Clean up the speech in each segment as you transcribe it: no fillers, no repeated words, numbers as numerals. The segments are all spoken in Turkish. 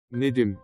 Nedim,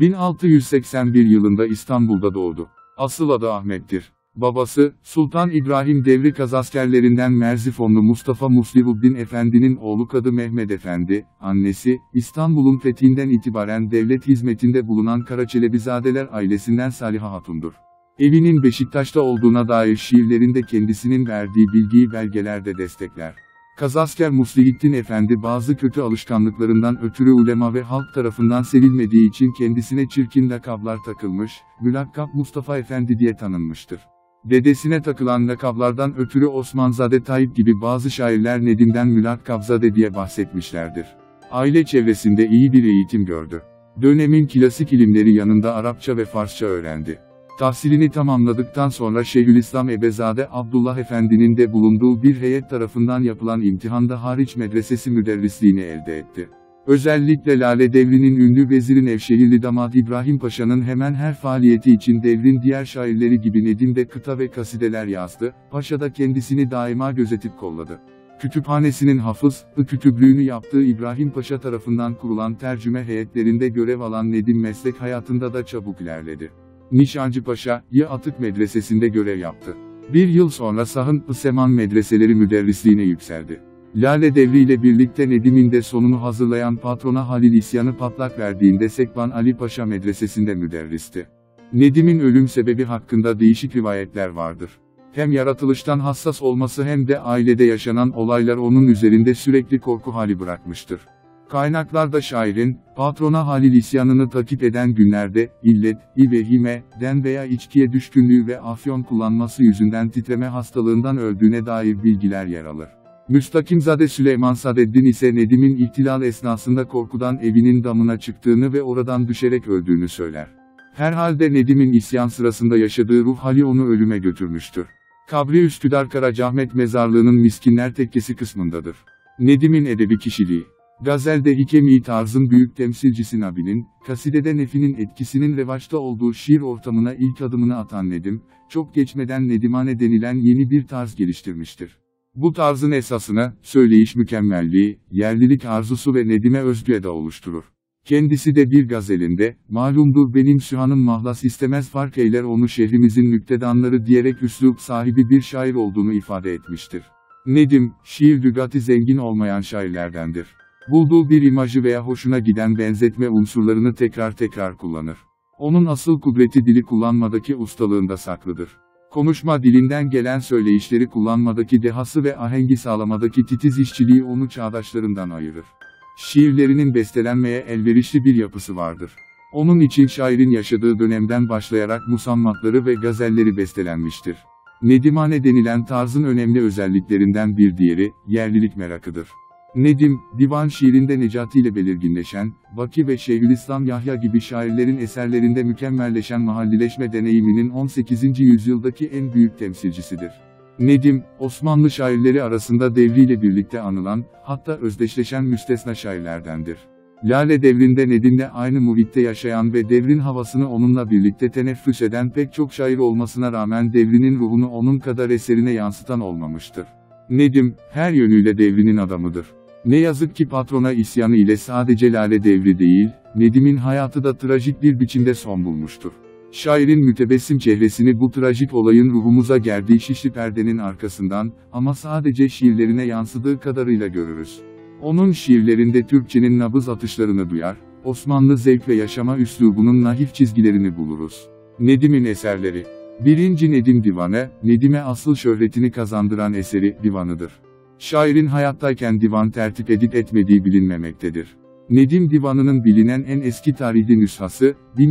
1681 yılında İstanbul'da doğdu. Asıl adı Ahmet'tir. Babası, Sultan İbrahim devri Kazaskerlerinden Merzifonlu Mustafa Muslihuddin Efendi'nin oğlu Kadı Mehmed Efendi, annesi, İstanbul'un fethinden itibaren devlet hizmetinde bulunan Karaçelebizadeler ailesinden Saliha Hatun'dur. Evinin Beşiktaş'ta olduğuna dair şiirlerinde kendisinin verdiği bilgiyi belgelerde destekler. Kazasker Muslihuddin Efendi bazı kötü alışkanlıklarından ötürü ulema ve halk tarafından sevilmediği için kendisine çirkin lakaplar takılmış, mülakkap Mustafa Efendi diye tanınmıştır. Dedesine takılan lakaplardan ötürü Osmanzade Tayyip gibi bazı şairler Nedim'den mülakkapzade diye bahsetmişlerdir. Aile çevresinde iyi bir eğitim gördü. Dönemin klasik ilimleri yanında Arapça ve Farsça öğrendi. Tahsilini tamamladıktan sonra Şeyhülislam Ebezade Abdullah Efendi'nin de bulunduğu bir heyet tarafından yapılan imtihanda Hariç Medresesi müderrisliğini elde etti. Özellikle Lale Devri'nin ünlü veziri Nevşehirli damat İbrahim Paşa'nın hemen her faaliyeti için devrin diğer şairleri gibi Nedim de kıta ve kasideler yazdı, Paşa da kendisini daima gözetip kolladı. Kütüphanesinin hafız-ı kütüplüğünü yaptığı İbrahim Paşa tarafından kurulan tercüme heyetlerinde görev alan Nedim meslek hayatında da çabuk ilerledi. Nişancı Paşa'yı Atık Medresesi'nde görev yaptı. Bir yıl sonra Sahın-ı Seman medreseleri müderrisliğine yükseldi. Lale Devri ile birlikte Nedim'in de sonunu hazırlayan patrona Halil isyanı patlak verdiğinde Sekban Ali Paşa medresesinde müderristi. Nedim'in ölüm sebebi hakkında değişik rivayetler vardır. Hem yaratılıştan hassas olması hem de ailede yaşanan olaylar onun üzerinde sürekli korku hali bırakmıştır. Kaynaklarda şairin, patrona Halil isyanını takip eden günlerde, illet-i vehime-den veya içkiye düşkünlüğü ve afyon kullanması yüzünden titreme hastalığından öldüğüne dair bilgiler yer alır. Müstakimzade Süleyman Sadeddin ise Nedim'in ihtilal esnasında korkudan evinin damına çıktığını ve oradan düşerek öldüğünü söyler. Herhalde Nedim'in isyan sırasında yaşadığı ruh hali onu ölüme götürmüştür. Kabri Üsküdar Karacaahmet Mezarlığı'nın Miskinler Tekkesi kısmındadır. Nedim'in edebi kişiliği. Gazelde hikemi tarzın büyük temsilcisi Nabi'nin, kasidede Nefi'nin etkisinin revaçta olduğu şiir ortamına ilk adımını atan Nedim, çok geçmeden Nedimane denilen yeni bir tarz geliştirmiştir. Bu tarzın esasını, söyleyiş mükemmelliği, yerlilik arzusu ve Nedim'e özgü eda oluşturur. Kendisi de bir gazelinde, malumdur benim sühanım mahlas istemez fark eyler onu şehrimizin nüktedanları diyerek üslup sahibi bir şair olduğunu ifade etmiştir. Nedim, şiir lügati zengin olmayan şairlerdendir. Bulduğu bir imajı veya hoşuna giden benzetme unsurlarını tekrar kullanır. Onun asıl kudreti dili kullanmadaki ustalığında saklıdır. Konuşma dilinden gelen söyleyişleri kullanmadaki dehası ve ahengi sağlamadaki titiz işçiliği onu çağdaşlarından ayırır. Şiirlerinin bestelenmeye elverişli bir yapısı vardır. Onun için şairin yaşadığı dönemden başlayarak musammatları ve gazelleri bestelenmiştir. Nedimane denilen tarzın önemli özelliklerinden bir diğeri, yerlilik merakıdır. Nedim, divan şiirinde Necati ile belirginleşen, Baki ve Şeyhülislam Yahya gibi şairlerin eserlerinde mükemmelleşen mahallileşme deneyiminin 18. yüzyıldaki en büyük temsilcisidir. Nedim, Osmanlı şairleri arasında devriyle birlikte anılan, hatta özdeşleşen müstesna şairlerdendir. Lale Devri'nde Nedim'le aynı muhitte yaşayan ve devrin havasını onunla birlikte teneffüs eden pek çok şair olmasına rağmen devrinin ruhunu onun kadar eserine yansıtan olmamıştır. Nedim, her yönüyle devrinin adamıdır. Ne yazık ki patrona isyanı ile sadece Lale Devri değil, Nedim'in hayatı da trajik bir biçimde son bulmuştur. Şairin mütebessim çehresini bu trajik olayın ruhumuza gerdiği şişli perdenin arkasından, ama sadece şiirlerine yansıdığı kadarıyla görürüz. Onun şiirlerinde Türkçenin nabız atışlarını duyar, Osmanlı zevk ve yaşama üslubunun naif çizgilerini buluruz. Nedim'in eserleri. 1. Nedim Divanı, Nedim'e asıl şöhretini kazandıran eseri, divanıdır. Şairin hayattayken divan tertip edip etmediği bilinmemektedir. Nedim Divanı'nın bilinen en eski tarihli nüshası,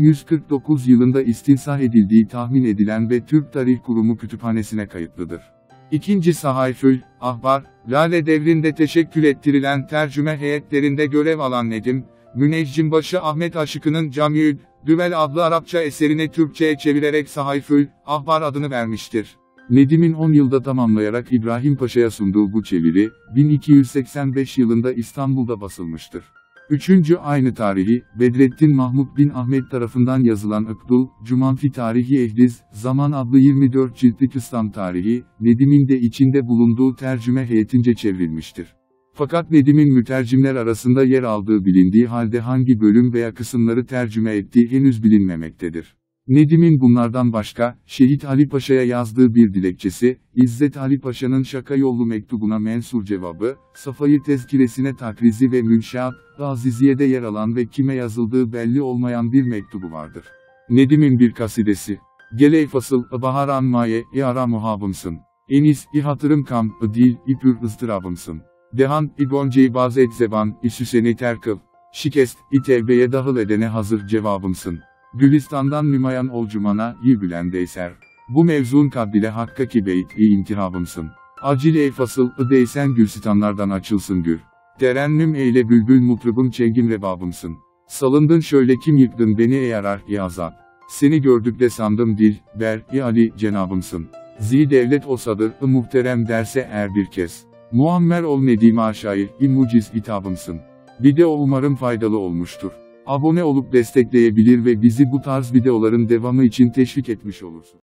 1149 yılında istinsah edildiği tahmin edilen ve Türk Tarih Kurumu kütüphanesine kayıtlıdır. 2. Sahayfül Ahbar, Lale Devri'nde teşekkül ettirilen tercüme heyetlerinde görev alan Nedim, Müneccimbaşı Ahmet Aşıkı'nın Camiül Düvel adlı Arapça eserini Türkçe'ye çevirerek Sahayfül Ahbar adını vermiştir. Nedim'in 10 yılda tamamlayarak İbrahim Paşa'ya sunduğu bu çeviri, 1285 yılında İstanbul'da basılmıştır. 3. Aynı tarihi, Bedrettin Mahmud bin Ahmet tarafından yazılan Ikdul, Cumanfi Tarihi Ehdiz, Zaman adlı 24 ciltlik İslam tarihi, Nedim'in de içinde bulunduğu tercüme heyetince çevrilmiştir. Fakat Nedim'in mütercimler arasında yer aldığı bilindiği halde hangi bölüm veya kısımları tercüme ettiği henüz bilinmemektedir. Nedim'in bunlardan başka, Şehit Ali Paşa'ya yazdığı bir dilekçesi, İzzet Ali Paşa'nın şaka yollu mektubuna mensur cevabı, Safayı Tezkiresine takrizi ve Münşeat-ı Aziziye'de yer alan ve kime yazıldığı belli olmayan bir mektubu vardır. Nedim'in bir kasidesi. Geley fasıl, baharan maye, ara muhabımsın. Enis, hatırım kam, dil, pür ıstırabımsın. Dehan, gonceyi bazı et zeban, süseni terkıl. Şikest, tevbeye dahıl edene hazır cevabımsın. Gülistan'dan nümayan olcumana, bülendeyser. Bu mevzun kabbile hakka ki beyt-i intihabımsın. Acil ey fasıl, deysen gülsitanlardan açılsın gür. Terennüm eyle bülbül mutrubum çengim rebabımsın. Salındın şöyle kim yıktın beni ey arar, azat. Seni gördük de sandım dil, Ali cenabımsın. Devlet osadır, muhterem derse eğer bir kez. Muammer ol Nedim aşair, muciz hitabımsın. Video umarım faydalı olmuştur. Abone olup destekleyebilir ve bizi bu tarz videoların devamı için teşvik etmiş olursun.